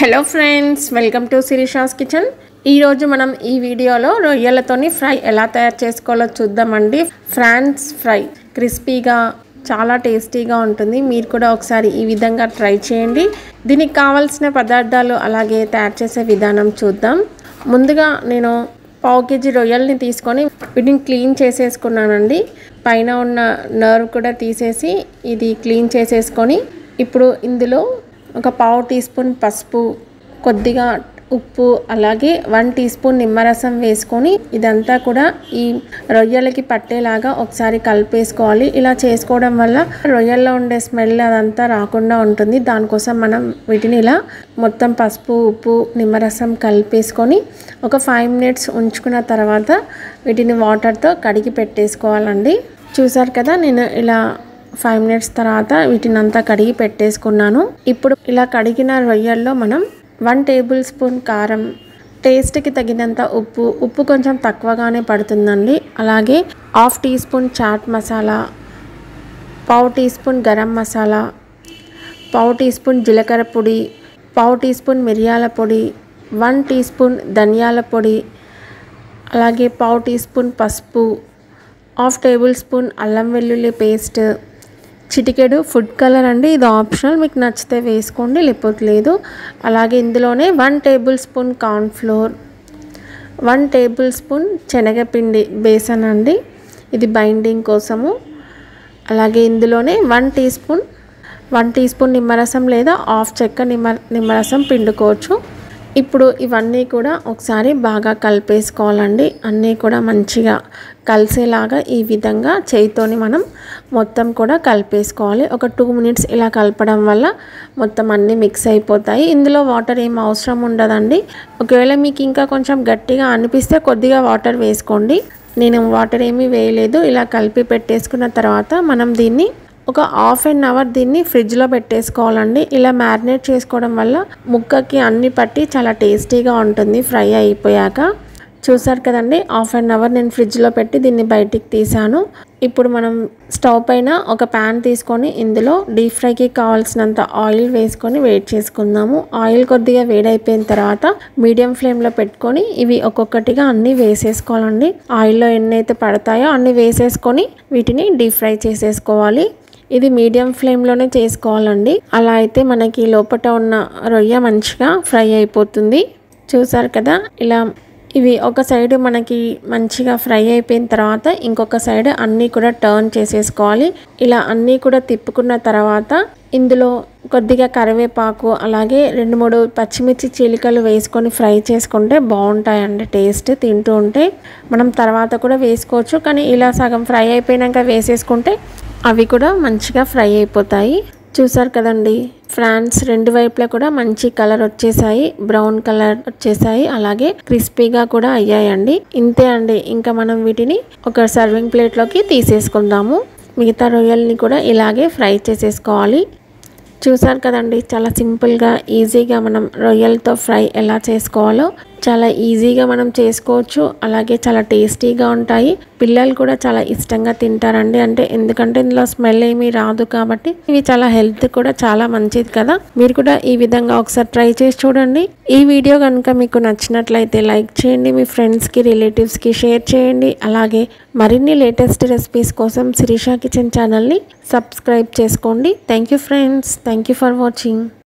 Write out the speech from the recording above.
Hello friends, welcome to Shirisha's kitchen. ఈరోజు మనం ఈ వీడియోలో రొయ్యలతోని ఫ్రై ఎలా తయారు చేసుకోవాలో చూద్దామండి. ఫ్రాన్స్ ఫ్రై క్రిస్పీగా చాలా టేస్టీగా ఉంటుంది. మీరు కూడా ఒకసారి ఈ విధంగా ట్రై చేయండి. దీనికి కావాల్సిన పదార్థాలు అలాగే తయారు చేసే విధానం చూద్దాం. ముందుగా నేను పావు కేజీ రొయ్యల్ని తీసుకొని వీటిని క్లీన్ చేసేసుకున్నానండి. పైన ఉన్న నర్వ్ కూడా తీసేసి ఇది క్లీన్ చేసేసుకొని ఇప్పుడు ఇందులో ఒక పావు టీ స్పూన్ పసుపు, కొద్దిగా ఉప్పు, అలాగే 1 టీ స్పూన్ నిమ్మరసం వేసుకొని ఇదంతా కూడా ఈ రొయ్యలకి పట్టేలాగా ఒకసారి కలిపేసుకోవాలి. ఇలా చేసుకోవడం వల్ల రొయ్యల్లో ఉండే స్మెల్ అదంతా రాకుండా ఉంటుంది. దానికోసం మనం వీటిని ఇలా మొత్తం పసుపు, ఉప్పు, నిమ్మరసం కలిపేసుకొని ఒక 5 మినిట్స్ ఉంచుకున్న తర్వాత వీటిని వాటర్తో కడిగి పెట్టేసుకోవాలండి. చూసారు కదా, నేను ఇలా 5 మినిట్స్ తర్వాత వీటిని అంతా కడిగి పెట్టేసుకున్నాను. ఇప్పుడు ఇలా కడిగిన రొయ్యల్లో మనం 1 టేబుల్ స్పూన్ కారం, టేస్ట్కి తగినంత ఉప్పు కొంచెం తక్కువగానే పడుతుందండి. అలాగే 1/2 టీ స్పూన్ చాట్ మసాలా, పావు టీ స్పూన్ గరం మసాలా, పావు టీ స్పూన్ జీలకర్ర పొడి, పావు టీ స్పూన్ మిరియాల పొడి, 1 టీ స్పూన్ ధనియాల పొడి, అలాగే పావు టీ స్పూన్ పసుపు, 1/2 టేబుల్ స్పూన్ అల్లం వెల్లుల్లి పేస్ట్, చిటికెడు ఫుడ్ కలర్ అండి. ఇది ఆప్షనల్, మీకు నచ్చితే వేసుకోండి, లేకపోతే లేదు. అలాగే ఇందులోనే 1 tablespoon cornflour, 1 tablespoon శనగపిండి బేసన్ అండి, ఇది బైండింగ్ కోసము. అలాగే ఇందులోనే 1 టీ స్పూన్ నిమ్మరసం లేదా 1/2 చెక్క నిమ్మరసం పిండుకోవచ్చు. ఇప్పుడు ఇవన్నీ కూడా ఒకసారి బాగా కలిపేసుకోవాలండి. అన్నీ కూడా మంచిగా కలిసేలాగా ఈ విధంగా చేయితోని మనం మొత్తం కూడా కలిపేసుకోవాలి. ఒక 2 మినిట్స్ ఇలా కలపడం వల్ల మొత్తం అన్నీ మిక్స్ అయిపోతాయి. ఇందులో వాటర్ ఏం అవసరం ఉండదండి. ఒకవేళ మీకు ఇంకా కొంచెం గట్టిగా అనిపిస్తే కొద్దిగా వాటర్ వేసుకోండి. నేను వాటర్ ఏమీ వేయలేదు. ఇలా కలిపి పెట్టేసుకున్న తర్వాత మనం దీన్ని ఒక 1/2 అవర్ దీన్ని ఫ్రిడ్జ్లో పెట్టేసుకోవాలండి. ఇలా మ్యారినేట్ చేసుకోవడం వల్ల ముక్కకి అన్ని పట్టి చాలా టేస్టీగా ఉంటుంది ఫ్రై అయిపోయాక. చూసారు కదండి, 1/2 అవర్ నేను ఫ్రిడ్జ్లో పెట్టి దీన్ని బయటికి తీసాను. ఇప్పుడు మనం స్టవ్ పైన ఒక ప్యాన్ తీసుకొని ఇందులో డీప్ ఫ్రైకి కావాల్సినంత ఆయిల్ వేసుకొని వేడి చేసుకుందాము. ఆయిల్ కొద్దిగా వేడైపోయిన తర్వాత మీడియం ఫ్లేమ్లో పెట్టుకొని ఇవి ఒక్కొక్కటిగా అన్నీ వేసేసుకోవాలండి. ఆయిల్లో ఎన్ని అయితే పడతాయో అన్నీ వేసేసుకొని వీటిని డీప్ ఫ్రై చేసేసుకోవాలి. ఇది మీడియం ఫ్లేమ్లోనే చేసుకోవాలండి. అలా అయితే మనకి లోపల ఉన్న రొయ్య మంచిగా ఫ్రై అయిపోతుంది. చూసారు కదా, ఇలా ఇవి ఒక సైడ్ మనకి మంచిగా ఫ్రై అయిపోయిన తర్వాత ఇంకొక సైడ్ అన్నీ కూడా టర్న్ చేసేసుకోవాలి. ఇలా అన్నీ కూడా తిప్పుకున్న తర్వాత ఇందులో కొద్దిగా కరివేపాకు, అలాగే 2-3 పచ్చిమిర్చి చీలికలు వేసుకొని ఫ్రై చేసుకుంటే బాగుంటాయండి టేస్ట్. తింటూ ఉంటే మనం తర్వాత కూడా వేసుకోవచ్చు, కానీ ఇలా సగం ఫ్రై అయిపోయాక వేసేసుకుంటే అవి కూడా మంచిగా ఫ్రై అయిపోతాయి. చూసారు కదండి, ఫ్రాన్స్ 2 వైపులా కూడా మంచి కలర్ వచ్చేసాయి, బ్రౌన్ కలర్ వచ్చేసాయి, అలాగే క్రిస్పీగా కూడా అయ్యాయండి. ఇంతే అండి, ఇంకా మనం వీటిని ఒక సర్వింగ్ ప్లేట్లోకి తీసేసుకుందాము. మిగతా రొయ్యల్ని కూడా ఇలాగే ఫ్రై చేసేసుకోవాలి. చూసారు కదండి, చాలా సింపుల్గా ఈజీగా మనం రొయ్యలతో ఫ్రై ఎలా చేసుకోవాలో చాలా ఈజీగా మనం చేసుకోవచ్చు. అలాగే చాలా టేస్టీగా ఉంటాయి. పిల్లలు కూడా చాలా ఇష్టంగా తింటారండి. ఎందుకంటే ఇందులో స్మెల్ ఏమీ రాదు కాబట్టి. ఇవి చాలా హెల్త్ కూడా చాలా మంచిది కదా. మీరు కూడా ఈ విధంగా ఒకసారి ట్రై చేసి చూడండి. ఈ వీడియో కనుక మీకు నచ్చినట్లయితే లైక్ చేయండి, మీ ఫ్రెండ్స్కి రిలేటివ్స్కి షేర్ చేయండి. అలాగే మరిన్ని లేటెస్ట్ రెసిపీస్ కోసం శిరీషా కిచెన్ ఛానల్ని సబ్స్క్రైబ్ చేసుకోండి. Thank you friends, thank you for watching.